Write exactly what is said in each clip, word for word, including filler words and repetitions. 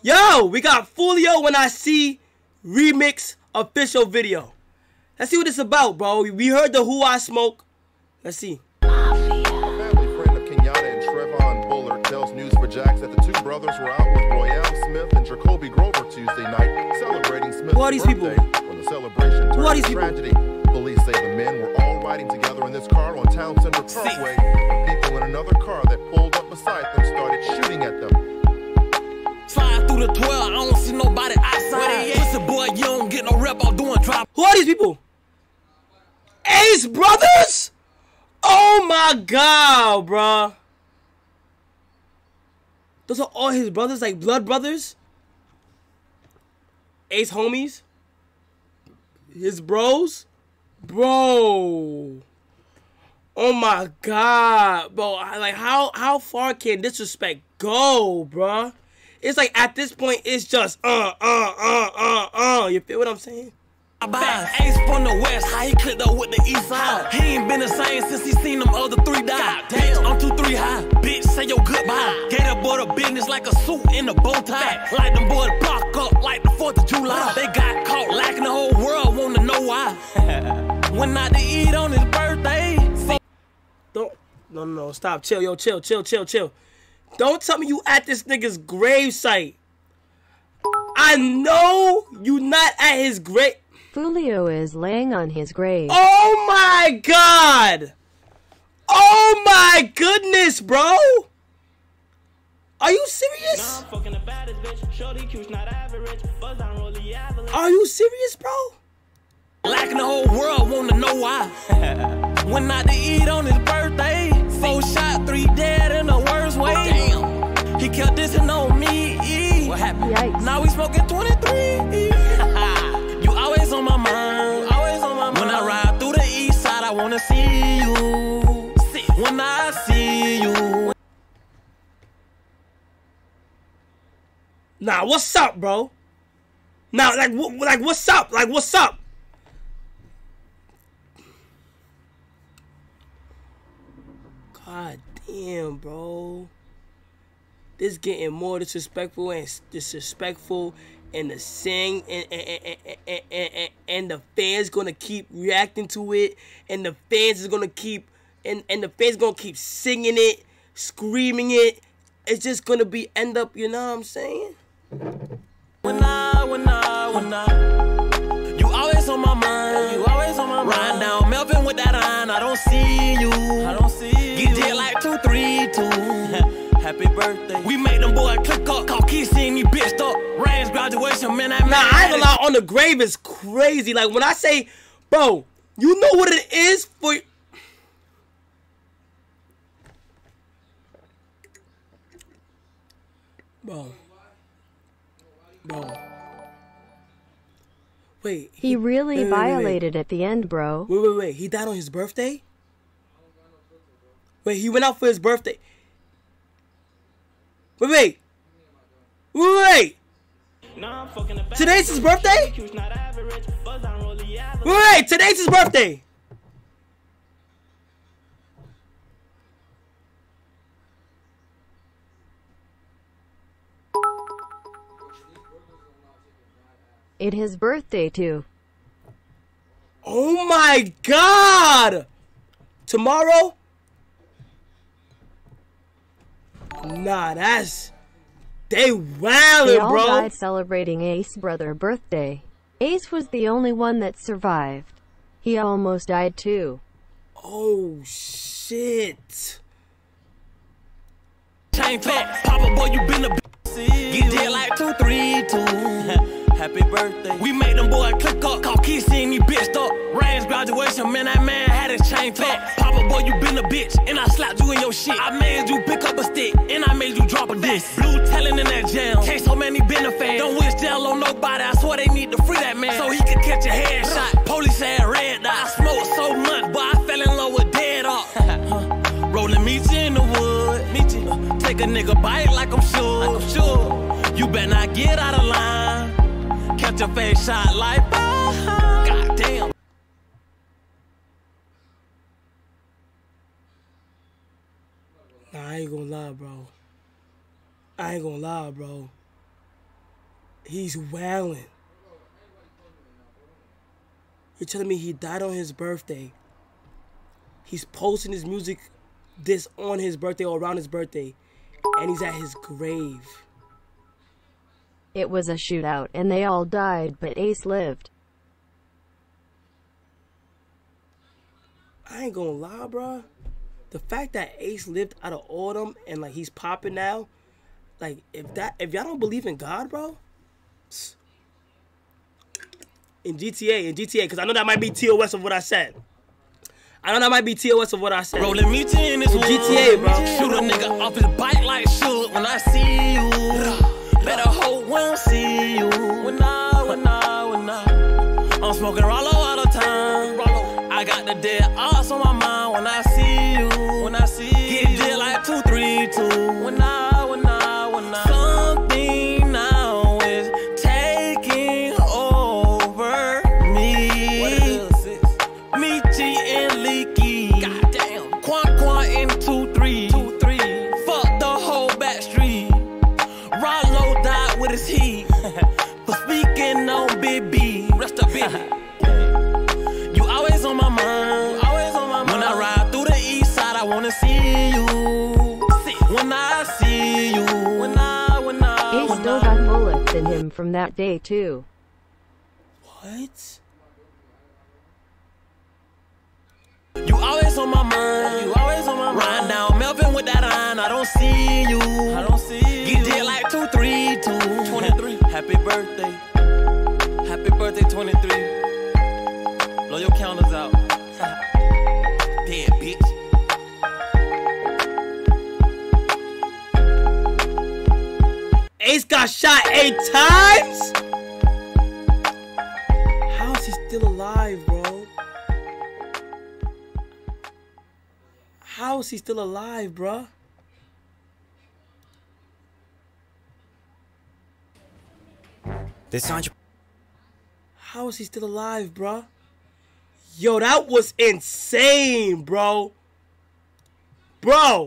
Yo, we got Foolio When I See remix official video. Let's see what it's about, bro. We heard the Who I Smoke. Let's see. A family friend of Kenyatta and Trevon Bullard tells News four Jax that the two brothers were out with Royale Smith and Jacoby Grover Tuesday night, celebrating Smith's Who are these birthday. people? When the celebration Who are turned these to people? tragedy, police say the men were all riding together in this car on Town Center Parkway. People in another car that pulled up beside them started shooting at them. Slide through the twelve, I don't see nobody outside. Listen, boy, you don't get no rep on doing drop. Who are these people? Ace Brothers? Oh my god, bruh. Those are all his brothers, like blood brothers? Ace homies? His bros? Bro. Oh my god, bro. Like, how, how far can disrespect go, bruh? It's like, at this point, it's just, uh, uh, uh, uh, uh. You feel what I'm saying? Ace from the west, how he clicked up with the east side. He ain't been the same since he seen them other three die. Damn, I'm two three high, bitch, say your goodbye. Gave that boy the business like a suit in a bow tie. Like them boys block up like the fourth of July. They got caught lacking, the whole world wanna know why. Went out to eat on his birthday. Don't, no, no, no, stop, chill, yo, chill, chill, chill, chill. Don't tell me you at this nigga's grave site. I know you not at his grave. Foolio is laying on his grave. Oh my god! Oh my goodness, bro! Are you serious? Are you serious, bro? Lacking the whole world wanna know why. Went out to eat on his birthday. Four shot, three dead in the worst way. Damn. He kept dissing on me. What happened? Yikes. Now we smoking twenty-three. You always on my mind. Always on my mind. When I ride through the east side, I wanna see you. When I see you. Nah, what's up, bro? Nah, like, wh like, what's up? Like, what's up? God damn, bro. This getting more disrespectful and disrespectful, and the sing and and, and, and, and, and, and the fans gonna keep reacting to it, and the fans is gonna keep and, and the fans gonna keep singing it, screaming it. It's just gonna be end up, you know what I'm saying? When I, when I, when I, you always on my mind. You always on my mind. Riding down Melvin with that iron, I don't see you. I don't see you. Get dead like two, three, two. Happy birthday. We made them boy click up, call Keith seeing you bitched up. Rand's graduation, man, that man. Nah, I ain't gonna lie, on the grave is crazy. Like, when I say, bro, you know what it is for. Bro. Bro. Wait. He, he really wait, wait, violated wait, wait. at the end, bro. Wait, wait, wait. He died on his birthday? Wait, he went out for his birthday. Wait, wait. Wait, wait. Today's his birthday? Wait, wait. Today's his birthday. It's his birthday too. Oh my god! Tomorrow? Nah, that's... They wildin', They all bro. died celebrating Ace brother birthday. Ace was the only one that survived. He almost died too. Oh, shit. Chain talk, Papa boy, you been a b****. Get dead like two, three, two. Happy birthday. We made them boy click up, call Keith seeing you bitched up. Rand's graduation, man, that man had his chain talk. Papa boy, you been a bitch, and I slapped you in your shit. I made you pick up a stick, and I made you drop a disc. Blue telling in that jam, can't so many been a fan. Don't wish jail on nobody, I swear they need to free that man, so he could catch a headshot. Police had red dot. I smoked so much, but I fell in love with dead up. Rolling meat in the wood, meet you. Take a nigga bite like I'm sure. Like I'm sure. You better not get out of line. Catch a face shot like, oh, god damn. Nah, I ain't gonna lie, bro. I ain't gonna lie, bro. He's wailing. You're telling me he died on his birthday. He's posting his music this on his birthday or around his birthday. And he's at his grave. It was a shootout and they all died, but Ace lived. I ain't gonna lie, bro. The fact that Ace lived out of all of them and like he's popping now, like if that if y'all don't believe in God, bro, in G T A, in G T A, because I know that might be T O S of what I said. I know that might be T O S of what I said. Rolling me in this in G T A, bro. Shoot a nigga off his bike like shoot when I see you. Better hope we don't see you. When I, when I, when I, I'm smoking Rollo all the time. I got the dead ass on my mind when I see you. When I see you. Get dead like two, three, two. When I, when I, when I. Something now is taking over me. What is this? Michi and Leaky. Goddamn. Quan Quan in two, three. Two, three. Fuck the whole back street. Rollo died with his heat. For speaking on Big B. Rest up, Big B. Always on my mind, always on my mind. When I ride through the east side, I wanna see you. When I see you, when I, when I, Ace when still I. got bullets in him from that day too. What? You always on my mind, you always on my mind. Riding down Melvin with that iron, I don't see you. I don't see you. Get dead like two, three, two. twenty-three. Happy birthday. Happy birthday, twenty-three. Blow your counters out. Dead bitch. Ace got shot eight times? How is he still alive, bro? How is he still alive, bro? This Sancho. How is he still alive, bro? Yo, that was insane, bro. Bro.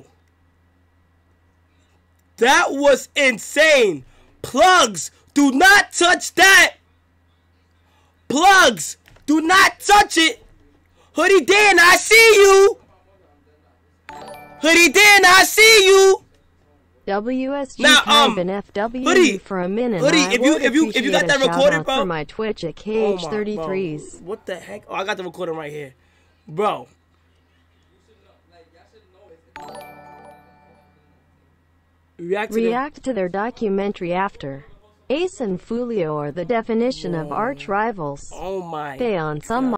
That was insane. Plugs, do not touch that. Plugs, do not touch it. Hoodie Dan, I see you. Hoodie Dan, I see you. W S G Now, um, and F W Hoodie, for a minute. Hoodie, I if you would if you if you got appreciate that a shout recorded, out bro. for my Twitch at K Oh H my- thirty-threes. bro, what the heck? Oh, I got the recording right here, bro. React to React to their documentary after. Ace and Fulio are the definition of arch rivals. the, oh my They on some